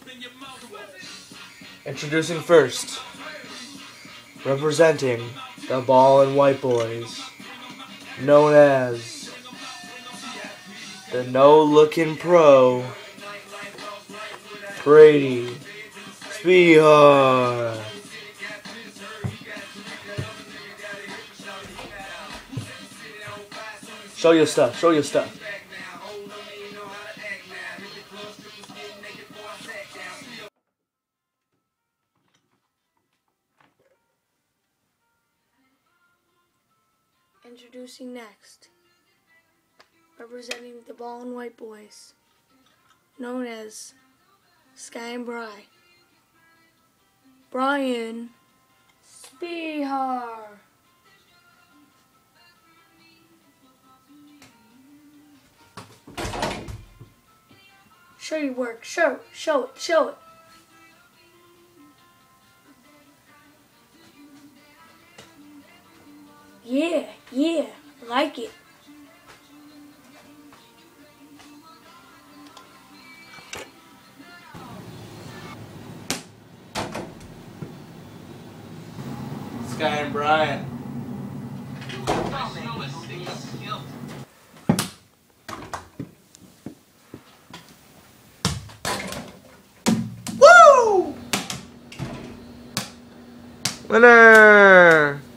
Introducing first, representing the Ball and White Boys, known as the no-looking pro, Brady Spehar. Show your stuff, show your stuff. Introducing next, representing the Ball and White Boys, known as Sky and Bry, Brian Spehar. Show your work. Show it. Show it. Yeah, like it. Sky and Brian. Woo! Winner!